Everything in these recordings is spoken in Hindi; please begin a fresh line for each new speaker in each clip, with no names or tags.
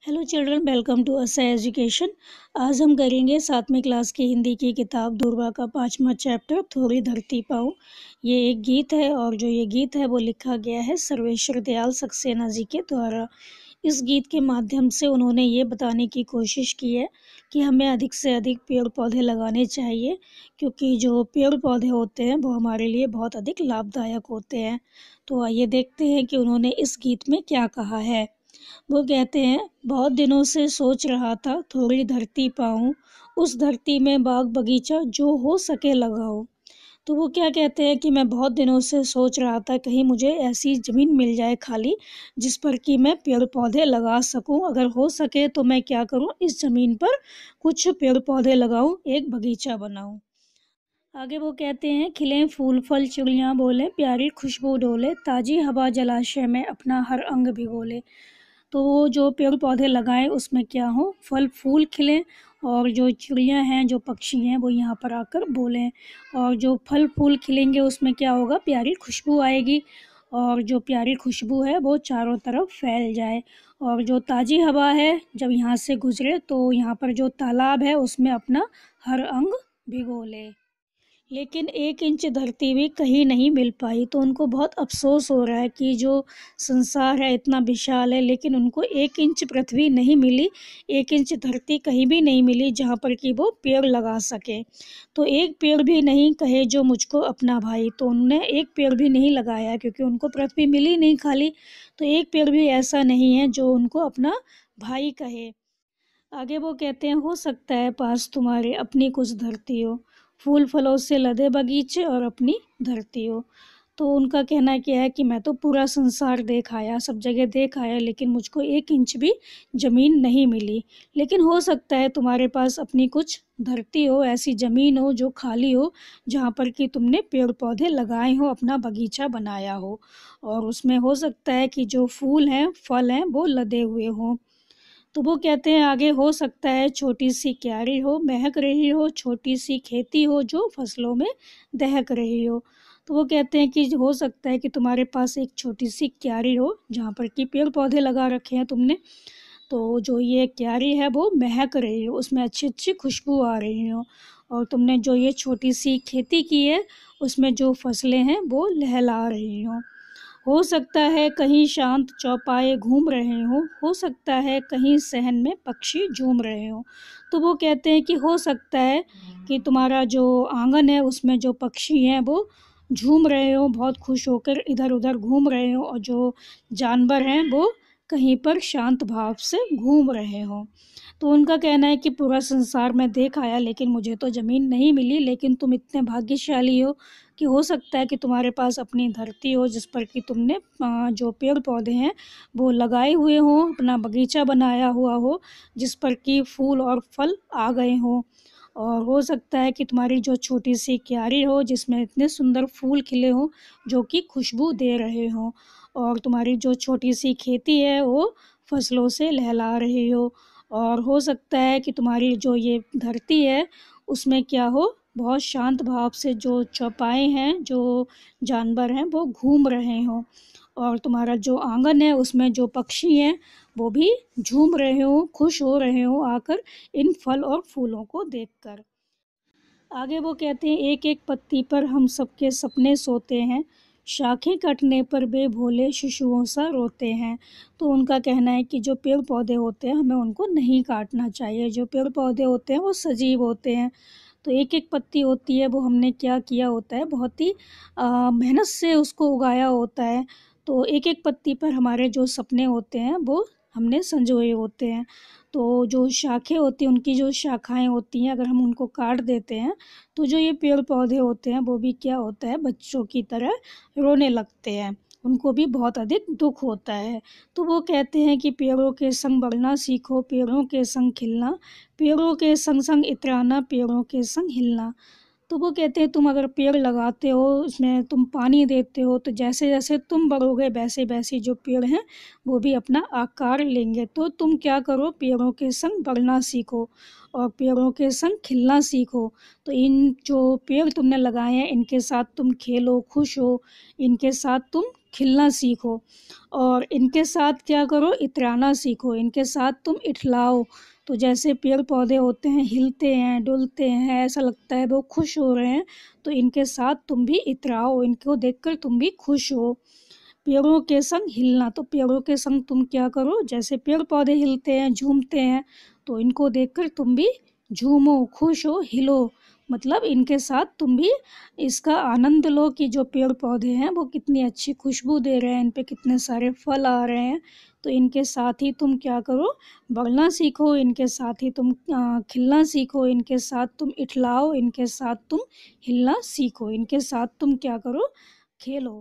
Hello children, welcome to Asa education. आज हम करेंगे 7वीं क्लास की हिंदी की किताब दूरवा का 5वां चैप्टर थोड़ी धरती पाओ। ये एक गीत है और जो ये गीत है वो लिखा गया है सर्वेश्वर दयाल सक्सेना जी के द्वारा। इस गीत के माध्यम से उन्होंने ये बताने की कोशिश की है कि हमें अधिक से अधिक पेड़ पौधे लगाने चाहिए, क्योंकि जो पेड़ पौधे होते हैं वो हमारे लिए बहुत अधिक लाभदायक होते हैं। तो आइए देखते हैं कि उन्होंने इस गीत में क्या कहा है। वो कहते हैं, बहुत दिनों से सोच रहा था थोड़ी धरती पाऊं, उस धरती में बाग बगीचा जो हो सके लगाओ। तो वो क्या कहते हैं कि मैं बहुत दिनों से सोच रहा था कहीं मुझे ऐसी ज़मीन मिल जाए खाली, जिस पर कि मैं पेड़ पौधे लगा सकूं। अगर हो सके तो मैं क्या करूं, इस ज़मीन पर कुछ पेड़ पौधे लगाऊं, एक बगीचा बनाऊं। आगे वो कहते हैं, खिले फूल फल चिड़ियाँ बोले, प्यारी खुशबू डोले, ताज़ी हवा जलाशय में अपना हर अंग भिगोले। तो वो जो पेड़ पौधे लगाएं उसमें क्या हो, फल फूल खिलें और जो चिड़ियाँ हैं, जो पक्षी हैं, वो यहाँ पर आकर बोलें। और जो फल फूल खिलेंगे उसमें क्या होगा, प्यारी खुशबू आएगी और जो प्यारी खुशबू है वो चारों तरफ फैल जाए। और जो ताज़ी हवा है जब यहाँ से गुजरे तो यहाँ पर जो तालाब है उसमें अपना हर अंग भिगो ले। लेकिन 1 इंच धरती भी कहीं नहीं मिल पाई, तो उनको बहुत अफसोस हो रहा है कि जो संसार है इतना विशाल है, लेकिन उनको 1 इंच पृथ्वी नहीं मिली, 1 इंच धरती कहीं भी नहीं मिली जहाँ पर कि वो पेड़ लगा सके। तो एक पेड़ भी नहीं कहे जो मुझको अपना भाई, तो उन्होंने एक पेड़ भी नहीं लगाया क्योंकि उनको पृथ्वी मिली नहीं खाली। तो एक पेड़ भी ऐसा नहीं है जो उनको अपना भाई कहे। आगे वो कहते हैं, हो सकता है पास तुम्हारे अपनी कुछ धरती हो, फूल फलों से लदे बगीचे और अपनी धरती हो। तो उनका कहना क्या है कि मैं तो पूरा संसार देख आया, सब जगह देख आया, लेकिन मुझको 1 इंच भी ज़मीन नहीं मिली। लेकिन हो सकता है तुम्हारे पास अपनी कुछ धरती हो, ऐसी ज़मीन हो जो खाली हो, जहाँ पर कि तुमने पेड़ पौधे लगाए हो, अपना बगीचा बनाया हो, और उसमें हो सकता है कि जो फूल हैं फल हैं वो लदे हुए हों। तो वो कहते हैं आगे, हो सकता है छोटी सी क्यारी हो, महक रही हो, छोटी सी खेती हो जो फसलों में दहक रही हो। तो वो कहते हैं कि हो सकता है कि तुम्हारे पास एक छोटी सी क्यारी हो जहाँ पर कि पेड़ पौधे लगा रखे हैं तुमने, तो जो ये क्यारी है वो महक रही हो, उसमें अच्छी अच्छी खुशबू आ रही हो। और तुमने जो ये छोटी सी खेती की है उसमें जो फसलें हैं वो लहला रही हो सकता है कहीं शांत चौपाए घूम रहे हो सकता है कहीं सहन में पक्षी झूम रहे हो। तो वो कहते हैं कि हो सकता है कि तुम्हारा जो आंगन है उसमें जो पक्षी हैं वो झूम रहे हो, बहुत खुश होकर इधर उधर घूम रहे हो, और जो जानवर हैं वो कहीं पर शांत भाव से घूम रहे हो। तो उनका कहना है कि पूरा संसार में देख आया लेकिन मुझे तो ज़मीन नहीं मिली, लेकिन तुम इतने भाग्यशाली हो कि हो सकता है कि तुम्हारे पास अपनी धरती हो जिस पर कि तुमने जो पेड़ पौधे हैं वो लगाए हुए हों, अपना बगीचा बनाया हुआ हो जिस पर कि फूल और फल आ गए हों। और हो सकता है कि तुम्हारी जो छोटी सी क्यारी हो जिसमें इतने सुंदर फूल खिले हों जो कि खुशबू दे रहे हों, और तुम्हारी जो छोटी सी खेती है वो फसलों से लहला रही हो। और हो सकता है कि तुम्हारी जो ये धरती है उसमें क्या हो, बहुत शांत भाव से जो चौपाए हैं, जो जानवर हैं वो घूम रहे हों, और तुम्हारा जो आंगन है उसमें जो पक्षी हैं वो भी झूम रहे हों, खुश हो रहे हों आकर इन फल और फूलों को देखकर। आगे वो कहते हैं, एक एक पत्ती पर हम सबके सपने सोते हैं, शाखें कटने पर बेभोले शिशुओं सा रोते हैं। तो उनका कहना है कि जो पेड़ पौधे होते हैं हमें उनको नहीं काटना चाहिए, जो पेड़ पौधे होते हैं वो सजीव होते हैं। तो एक एक पत्ती होती है वो हमने क्या किया होता है, बहुत ही मेहनत से उसको उगाया होता है। तो एक एक पत्ती पर हमारे जो सपने होते हैं वो हमने संजोए होते हैं। तो जो शाखें होती हैं, उनकी जो शाखाएं होती हैं, अगर हम उनको काट देते हैं तो जो ये पेड़ पौधे होते हैं वो भी क्या होता है, बच्चों की तरह रोने लगते हैं, उनको भी बहुत अधिक दुख होता है। तो वो कहते हैं कि पेड़ों के संग बढ़ना सीखो, पेड़ों के संग खिलना, पेड़ों के संग संग इतराना, पेड़ों के संग हिलना। तो वो कहते हैं तुम अगर पेड़ लगाते हो, उसमें तुम पानी देते हो, तो जैसे जैसे तुम बढ़ोगे वैसे वैसे जो पेड़ हैं वो भी अपना आकार लेंगे। तो तुम क्या करो, पेड़ों के संग बढ़ना सीखो और पेड़ों के संग खिलना सीखो। तो इन जो पेड़ तुमने लगाए हैं इनके साथ तुम खेलो, खुश हो, इनके साथ तुम खिलना सीखो, और इनके साथ क्या करो, इतराना सीखो, इनके साथ तुम इठलाओ। तो जैसे पेड़ पौधे होते हैं, हिलते हैं, डुलते हैं, ऐसा लगता है वो खुश हो रहे हैं, तो इनके साथ तुम भी इतराओ, इनको देखकर तुम भी खुश हो। पेड़ों के संग हिलना, तो पेड़ों के संग तुम क्या करो, जैसे पेड़ पौधे हिलते हैं, झूमते हैं, तो इनको देखकर तुम भी झूमो, खुश हो, हिलो। मतलब इनके साथ तुम भी इसका आनंद लो कि जो पेड़ पौधे हैं वो कितनी अच्छी खुशबू दे रहे हैं, इन पे कितने सारे फल आ रहे हैं। तो इनके साथ ही तुम क्या करो, बढ़ना सीखो, इनके साथ ही तुम खिलना सीखो, इनके साथ तुम इठलाओ, इनके साथ तुम हिलना सीखो, इनके साथ तुम क्या करो, खेलो।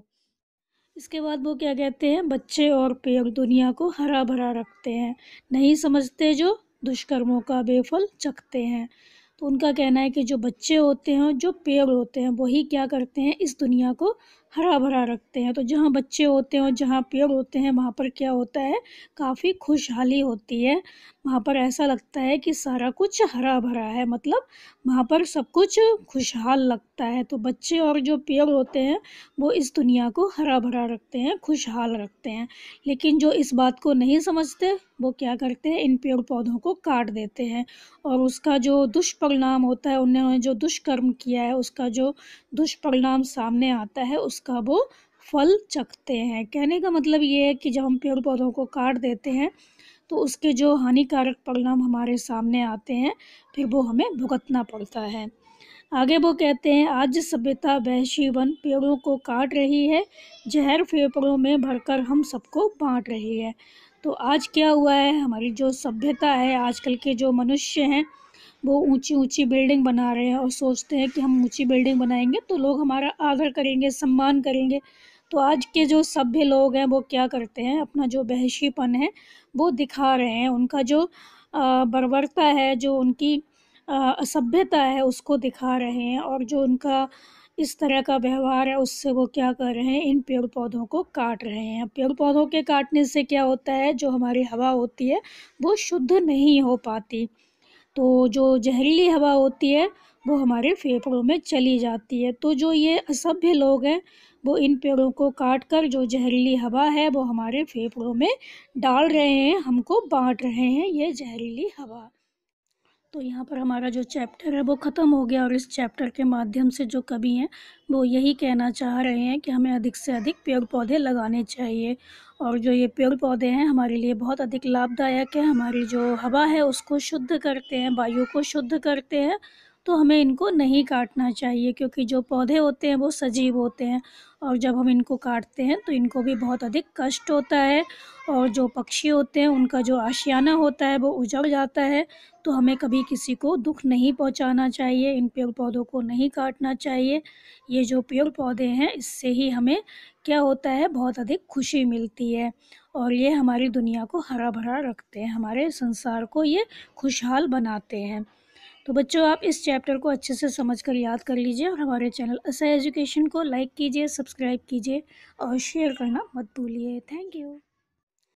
इसके बाद वो क्या कहते हैं, बच्चे और पेड़ दुनिया को हरा भरा रखते हैं, नहीं समझते जो दुष्कर्मों का बेफल चखते हैं। तो उनका कहना है कि जो बच्चे होते हैं, जो पेड़ होते हैं, वही क्या करते हैं, इस दुनिया को हरा भरा रखते हैं। तो जहाँ बच्चे होते हैं और जहाँ पेड़ होते हैं, वहाँ पर क्या होता है, काफ़ी खुशहाली होती है। वहाँ पर ऐसा लगता है कि सारा कुछ हरा भरा है, मतलब वहाँ पर सब कुछ खुशहाल लगता है। तो बच्चे और जो पेड़ होते हैं वो इस दुनिया को हरा भरा रखते हैं, खुशहाल रखते हैं। लेकिन जो इस बात को नहीं समझते वो क्या करते हैं, इन पेड़ पौधों को काट देते हैं, और उसका जो दुष्परिणाम होता है, उन्होंने जो दुष्कर्म किया है उसका जो दुष्परिणाम सामने आता है, उसका वो फल चखते हैं। कहने का मतलब ये है कि जब हम पेड़ पौधों को काट देते हैं तो उसके जो हानिकारक परिणाम हमारे सामने आते हैं, फिर वो हमें भुगतना पड़ता है। आगे वो कहते हैं, आज सभ्यता वहशी वन पेड़ों को काट रही है, जहर फेफड़ों में भरकर हम सबको बांट रही है। तो आज क्या हुआ है, हमारी जो सभ्यता है, आजकल के जो मनुष्य हैं वो ऊंची ऊंची बिल्डिंग बना रहे हैं और सोचते हैं कि हम ऊंची बिल्डिंग बनाएंगे तो लोग हमारा आदर करेंगे, सम्मान करेंगे। तो आज के जो सभ्य लोग हैं वो क्या करते हैं, अपना जो वहशीपन है वो दिखा रहे हैं, उनका जो बर्बरता है, जो उनकी असभ्यता है उसको दिखा रहे हैं, और जो उनका इस तरह का व्यवहार है उससे वो क्या कर रहे हैं, इन पेड़ पौधों को काट रहे हैं। पेड़ पौधों के काटने से क्या होता है, जो हमारी हवा होती है वो शुद्ध नहीं हो पाती, तो जो जहरीली हवा होती है वो हमारे फेफड़ों में चली जाती है। तो जो ये असभ्य लोग हैं वो इन पेड़ों को काट कर जो जहरीली हवा है वो हमारे फेफड़ों में डाल रहे हैं, हमको बांट रहे हैं ये जहरीली हवा। तो यहाँ पर हमारा जो चैप्टर है वो ख़त्म हो गया, और इस चैप्टर के माध्यम से जो कवि हैं वो यही कहना चाह रहे हैं कि हमें अधिक से अधिक पेड़ पौधे लगाने चाहिए, और जो ये पेड़ पौधे हैं हमारे लिए बहुत अधिक लाभदायक है, हमारी जो हवा है उसको शुद्ध करते हैं, वायु को शुद्ध करते हैं। तो हमें इनको नहीं काटना चाहिए, क्योंकि जो पौधे होते हैं वो सजीव होते हैं, और जब हम इनको काटते हैं तो इनको भी बहुत अधिक कष्ट होता है, और जो पक्षी होते हैं उनका जो आशियाना होता है वो उजड़ जाता है। तो हमें कभी किसी को दुख नहीं पहुंचाना चाहिए, इन पेड़ पौधों को नहीं काटना चाहिए। ये जो पेड़ पौधे हैं इससे ही हमें क्या होता है, बहुत अधिक खुशी मिलती है, और ये हमारी दुनिया को हरा भरा रखते हैं, हमारे संसार को ये खुशहाल बनाते हैं। तो बच्चों, आप इस चैप्टर को अच्छे से समझकर याद कर लीजिए, और हमारे चैनल असह एजुकेशन को लाइक कीजिए, सब्सक्राइब कीजिए और शेयर करना मत भूलिए। Thank you.